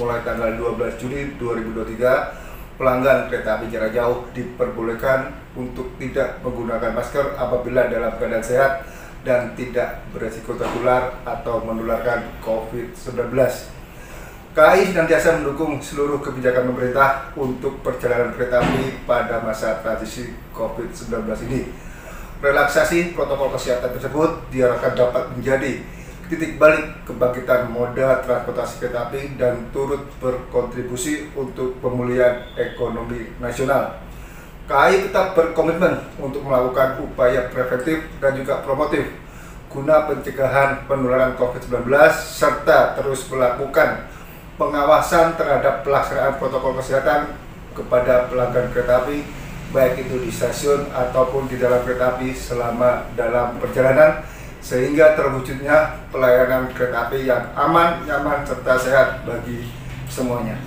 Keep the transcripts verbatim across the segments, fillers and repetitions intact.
mulai tanggal dua belas Juli dua ribu dua puluh tiga, pelanggan kereta api jarak jauh diperbolehkan untuk tidak menggunakan masker apabila dalam keadaan sehat dan tidak beresiko tertular atau menularkan covid sembilan belas. K A I senantiasa mendukung seluruh kebijakan pemerintah untuk perjalanan kereta api pada masa transisi covid sembilan belas ini. Relaksasi protokol kesehatan tersebut diharapkan dapat menjadi titik balik kebangkitan moda transportasi kereta api dan turut berkontribusi untuk pemulihan ekonomi nasional. K A I tetap berkomitmen untuk melakukan upaya preventif dan juga promotif guna pencegahan penularan covid sembilan belas serta terus melakukan pengawasan terhadap pelaksanaan protokol kesehatan kepada pelanggan kereta api, baik itu di stasiun ataupun di dalam kereta api selama dalam perjalanan, sehingga terwujudnya pelayanan kereta api yang aman, nyaman, serta sehat bagi semuanya.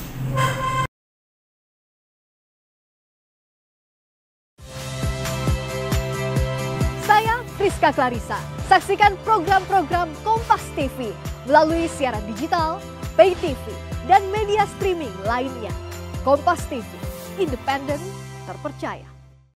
Saya Friska Clarissa. Saksikan program-program Kompas T V melalui siaran digital, pay T V, dan media streaming lainnya. Kompas T V, independen, terpercaya.